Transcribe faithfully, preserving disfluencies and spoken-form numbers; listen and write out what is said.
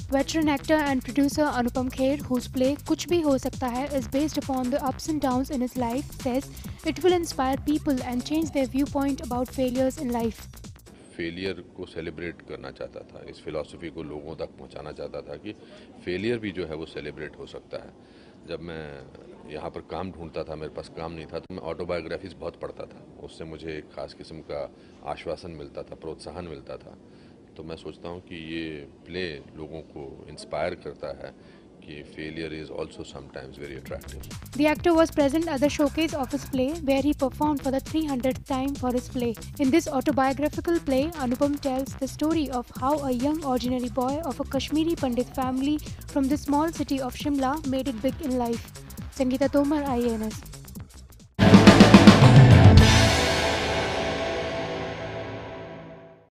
Veteran actor and producer Anupam Kher, whose play Kuch Bhi Ho Sakta Hai is based upon the ups and downs in his life, says it will inspire people and change their viewpoint about failures in life. Failure को celebrate करना चाहता था, इस philosophy को लोगों तक पहुंचाना चाहता था कि फेलियर भी जो है वो सेलिब्रेट हो सकता है। जब मैं यहाँ पर काम ढूंढता था, मेरे पास काम नहीं था, तो मैं ऑटोबायोग्राफीज़ बहुत पढ़ता था। उससे मुझे एक ख़ास किस्म का आश्वासन मिलता था, प्रोत्साहन मिलता था। तो मैं सोचता हूँ कि ये प्ले लोगों को इंस्पायर करता है कि failure is also sometimes very attractive. The actor was present at the showcase of his play, where he performed for the three hundredth time for his play. In this autobiographical play, Anupam tells the story of how a young ordinary boy of a Kashmiri Pandit family from the small city of Shimla made it big in life. Sangeeta Tomar, I A N S.